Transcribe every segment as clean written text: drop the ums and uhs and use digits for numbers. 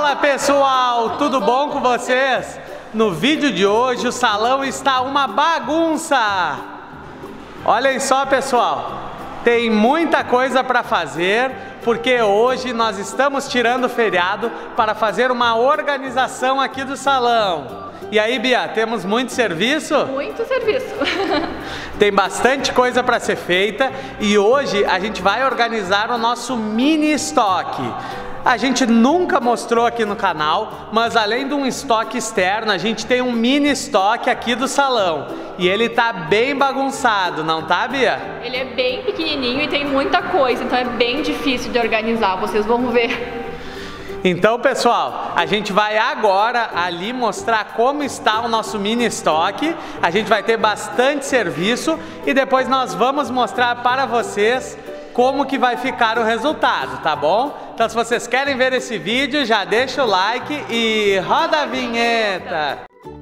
Fala pessoal, tudo bom com vocês? No vídeo de hoje o salão está uma bagunça. Olhem só pessoal, tem muita coisa para fazer, porque hoje nós estamos tirando o feriado para fazer uma organização aqui do salão. E aí, Bia, temos muito serviço? Muito serviço. Tem bastante coisa para ser feita e hoje a gente vai organizar o nosso mini estoque. A gente nunca mostrou aqui no canal, mas além de um estoque externo, a gente tem um mini estoque aqui do salão. E ele tá bem bagunçado, não tá, Bia? Ele é bem pequenininho e tem muita coisa, então é bem difícil de organizar, vocês vão ver. Então pessoal, a gente vai agora ali mostrar como está o nosso mini estoque. A gente vai ter bastante serviço e depois nós vamos mostrar para vocês como que vai ficar o resultado, tá bom? Então se vocês querem ver esse vídeo, já deixa o like e roda a vinheta!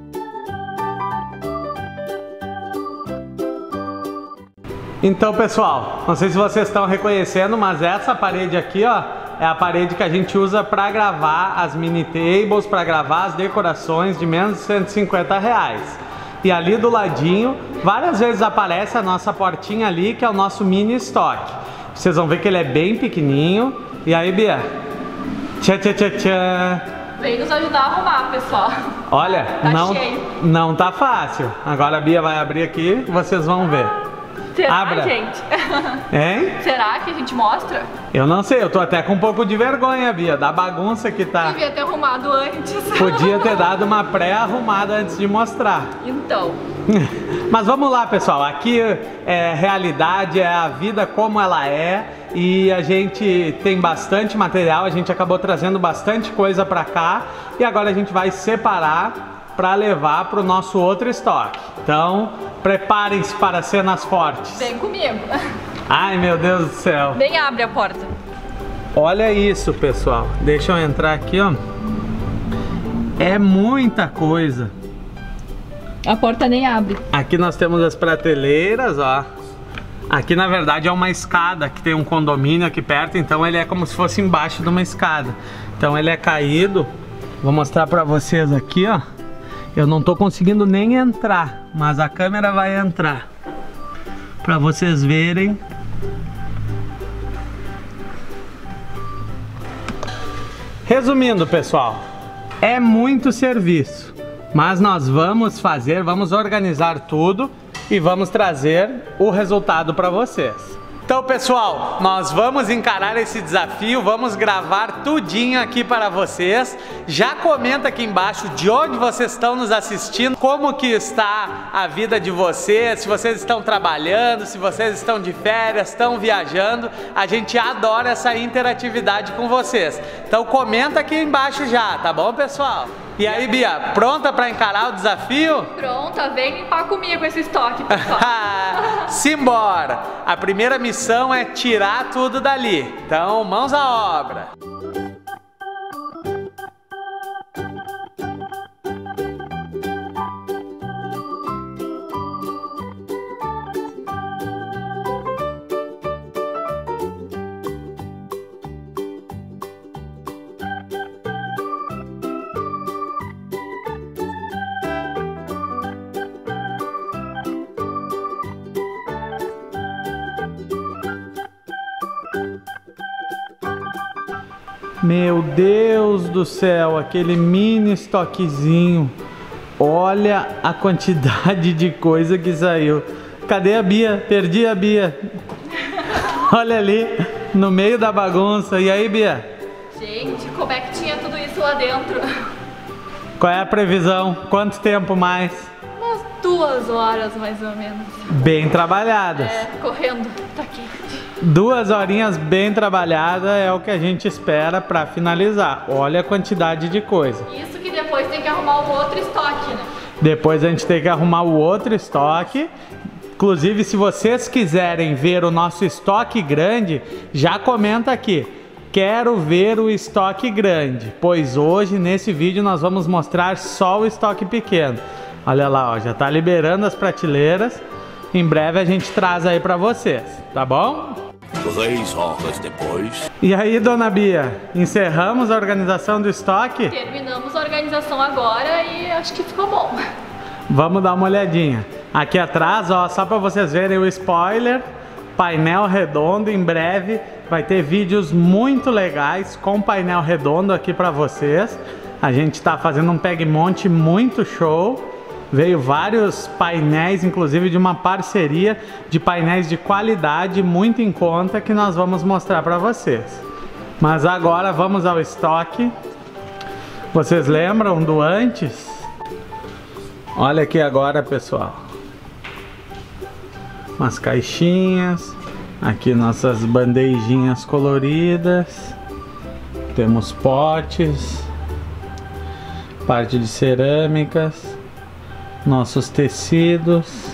Então pessoal, não sei se vocês estão reconhecendo, mas essa parede aqui, ó, é a parede que a gente usa para gravar as mini tables, para gravar as decorações de menos de R$150. E ali do ladinho, várias vezes aparece a nossa portinha ali, que é o nosso mini estoque. Vocês vão ver que ele é bem pequenininho. E aí, Bia? Tchã, tchã, tchã, tchã. Vem nos ajudar a arrumar, pessoal. Olha, tá cheio. Não tá fácil. Agora a Bia vai abrir aqui, vocês vão ver. Será, Abra. gente? Hein? Será que a gente mostra? Eu não sei, eu tô até com um pouco de vergonha, Bia, da bagunça que tá. Devia ter arrumado antes. Podia ter dado uma pré-arrumada antes de mostrar. Então. Mas vamos lá, pessoal. Aqui é realidade, é a vida como ela é. E a gente tem bastante material, a gente acabou trazendo bastante coisa pra cá. E agora a gente vai separar para levar para o nosso outro estoque. Então, preparem-se para cenas fortes. Vem comigo. Ai, meu Deus do céu. Vem, abre a porta. Olha isso, pessoal. Deixa eu entrar aqui, ó. É muita coisa. A porta nem abre. Aqui nós temos as prateleiras, ó. Aqui, na verdade, é uma escada que tem um condomínio aqui perto, então ele é como se fosse embaixo de uma escada. Então ele é caído. Vou mostrar para vocês aqui, ó. Eu não tô conseguindo nem entrar, mas a câmera vai entrar para vocês verem. Resumindo, pessoal, é muito serviço, mas nós vamos organizar tudo e vamos trazer o resultado para vocês. Então pessoal, nós vamos encarar esse desafio, vamos gravar tudinho aqui para vocês. Já comenta aqui embaixo de onde vocês estão nos assistindo, como que está a vida de vocês, se vocês estão trabalhando, se vocês estão de férias, estão viajando. A gente adora essa interatividade com vocês. Então comenta aqui embaixo já, tá bom pessoal? E aí, Bia, pronta para encarar o desafio? Pronta, vem limpar comigo esse estoque, pessoal. Simbora! A primeira missão é tirar tudo dali. Então, mãos à obra. Meu Deus do céu, aquele mini estoquezinho. Olha a quantidade de coisa que saiu. Cadê a Bia? Perdi a Bia. Olha ali, no meio da bagunça. E aí, Bia? Gente, como é que tinha tudo isso lá dentro? Qual é a previsão? Quanto tempo mais? Umas 2 horas, mais ou menos. Bem trabalhadas. É, correndo. Tá aqui. 2 horinhas bem trabalhadas é o que a gente espera para finalizar. Olha a quantidade de coisa. Isso que depois tem que arrumar o outro estoque, né? Depois a gente tem que arrumar o outro estoque. Inclusive, se vocês quiserem ver o nosso estoque grande, já comenta aqui. Quero ver o estoque grande, pois hoje nesse vídeo nós vamos mostrar só o estoque pequeno. Olha lá, ó, já tá liberando as prateleiras. Em breve a gente traz aí para vocês, tá bom? 3 horas depois. E aí, dona Bia, encerramos a organização do estoque? Terminamos a organização agora e acho que ficou bom. Vamos dar uma olhadinha. Aqui atrás, ó, só para vocês verem o spoiler, painel redondo. Em breve vai ter vídeos muito legais com painel redondo aqui para vocês. A gente está fazendo um peg-monte muito show. Veio vários painéis, inclusive de uma parceria de painéis de qualidade muito em conta que nós vamos mostrar para vocês. Mas agora vamos ao estoque. Vocês lembram do antes? Olha aqui agora, pessoal. Umas caixinhas. Aqui nossas bandejinhas coloridas. Temos potes. Parte de cerâmicas. Nossos tecidos.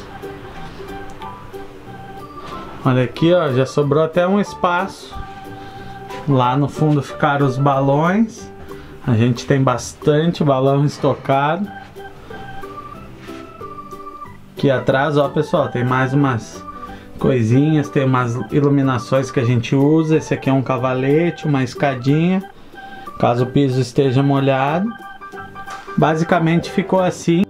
Olha aqui, ó, já sobrou até um espaço. Lá no fundo ficaram os balões. A gente tem bastante balão estocado. Aqui atrás, ó, pessoal, tem mais umas coisinhas, tem umas iluminações que a gente usa. Esse aqui é um cavalete, uma escadinha, caso o piso esteja molhado. Basicamente ficou assim.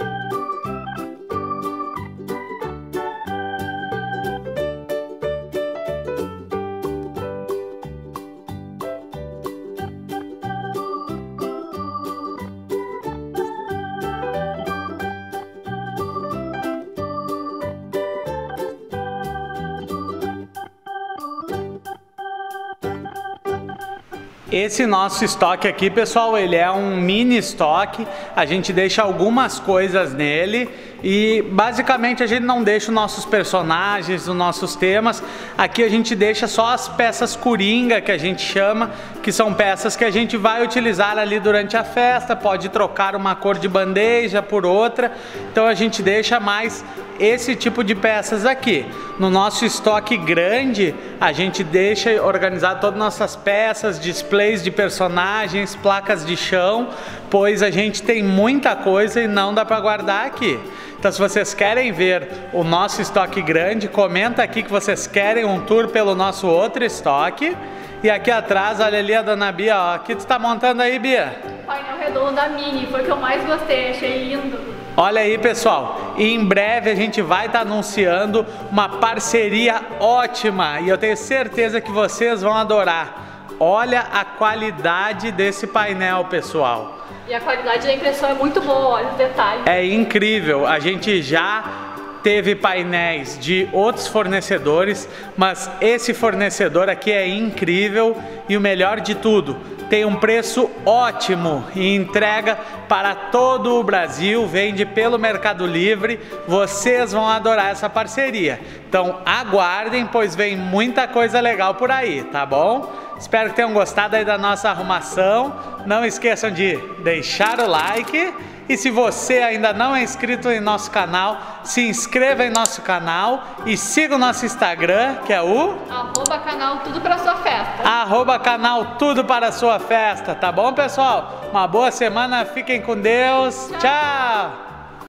Esse nosso estoque aqui, pessoal, ele é um mini estoque. A gente deixa algumas coisas nele e basicamente a gente não deixa os nossos personagens, os nossos temas. Aqui a gente deixa só as peças coringa, que a gente chama, que são peças que a gente vai utilizar ali durante a festa. Pode trocar uma cor de bandeja por outra. Então a gente deixa mais esse tipo de peças aqui. No nosso estoque grande, a gente deixa organizar todas as nossas peças, displays de personagens, placas de chão, pois a gente tem muita coisa e não dá para guardar aqui. Então, se vocês querem ver o nosso estoque grande, comenta aqui que vocês querem um tour pelo nosso outro estoque. E aqui atrás, olha ali a dona Bia, ó. O que tu está montando aí, Bia? Painel redondo da Mini, foi o que eu mais gostei, achei lindo. Olha aí, pessoal, e em breve a gente vai estar anunciando uma parceria ótima e eu tenho certeza que vocês vão adorar. Olha a qualidade desse painel, pessoal. E a qualidade da impressão é muito boa, olha os detalhes. É incrível, a gente já teve painéis de outros fornecedores, mas esse fornecedor aqui é incrível e o melhor de tudo, tem um preço ótimo e entrega para todo o Brasil, vende pelo Mercado Livre. Vocês vão adorar essa parceria. Então aguardem, pois vem muita coisa legal por aí, tá bom? Espero que tenham gostado aí da nossa arrumação. Não esqueçam de deixar o like. E se você ainda não é inscrito em nosso canal, se inscreva em nosso canal e siga o nosso Instagram, que é o... @canal Tudo para Sua Festa. @canal Tudo para Sua Festa, tá bom, pessoal? Uma boa semana, fiquem com Deus. Tchau!